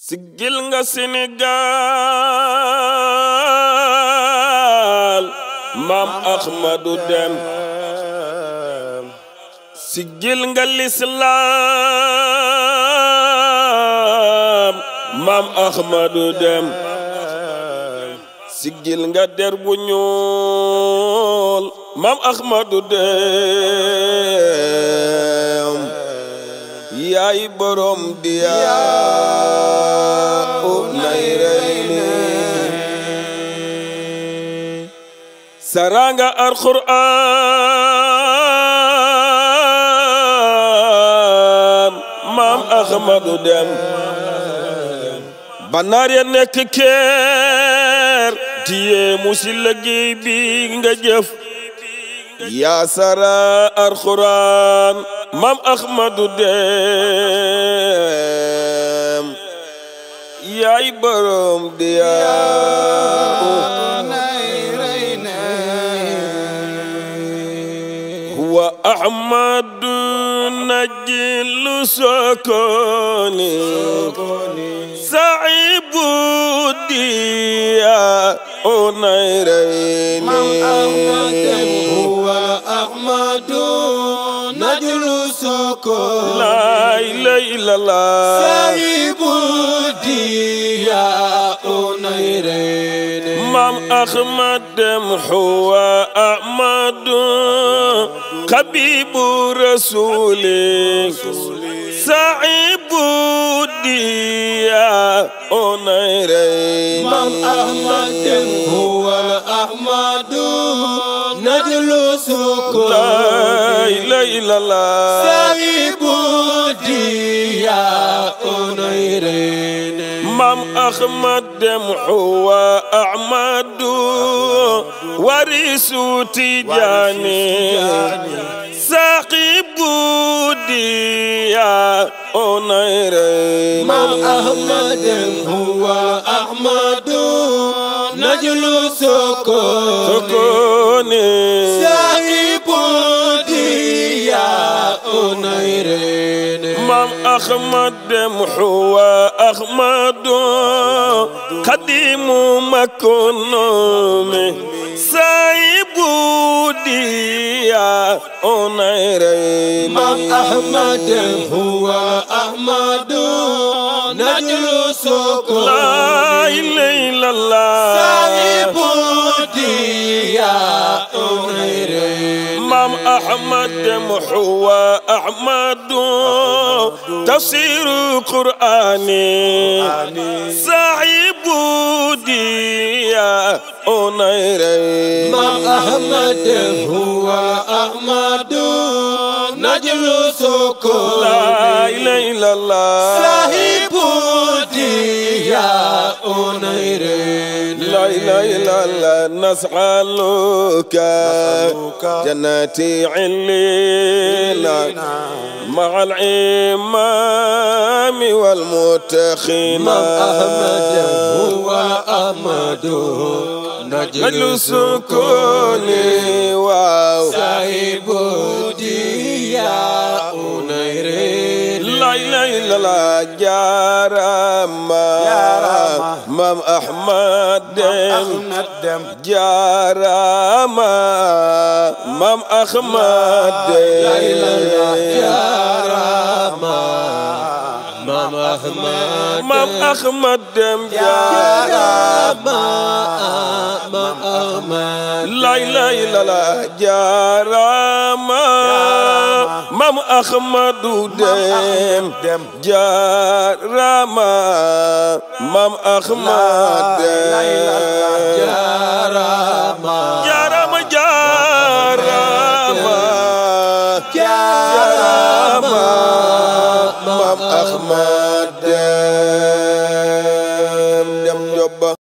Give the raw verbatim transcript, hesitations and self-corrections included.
siggil nga Sénégal Maam Ahmadu Dem siggil nga lislaam Maam Ahmadu Dem siggil nga der bu ñuul Maam Ahmadu Dem yaay borom diyaa u nayrayni saranga alquran Maam Ahmadu Dem banaar ya nekk keer tiye musi liggéey bi nga jëf yaa sara alquran Maam Ahmadu Dem yaay borom diyaa nayrayni huwa Ahmadu najlu sokoni saibu diyaa nayrayni huwa Ahmadu najlu sokoni la ilaha illallah saibu diyaa nayrayni Maam Ahmad Dem huwa Ahmadu habibu rasuli saibu diyaa nayrayni Maam Ahmad Dem huwa Ahmadu najlu sokoni la ilaha illallah saibu diyaa nayrayni Maam Ahmad Dem huwa Ahmadu warisu Tijaani sahibu diyaa nayrayni Maam Ahmad Dem huwa Ahmadu najlu sokoni sokoni sahibu diyaa nayrayni Maam Ahmad Dem huwa Ahmadu qadimu makonome sahibu diyaa nayrayni Maam Ahmad Dem huwa Ahmadu najlu sokoni la ilaha illallah sahibu diyaa nayrayni Maam Ahmad Dem huwa Ahmadu tafsiru Qur'ani sahibu diyaa nayrayni Maam Ahmad Dem huwa Ahmadu najlu sokoni la ilaha illallah sahibu diyaa nayrayni la ilaha illallah nas'aluka jannati illina ma'al imami wal mutakhina Maam Ahmad Dem huwa Ahmadu najlu sukuni waaw sahibu diyaa nayrayni la ilaha illallah jaarama Maam Ahmad Dem jaarama Maam Ahmad Dem jaarama Maam Ahmad Maam Ahmad Dem jaarama Maam Ahmad la ilaha illallah jaarama Maam Ahmadu Dem jaarama Maam Ahmad Dem jaarama jaarama jaarama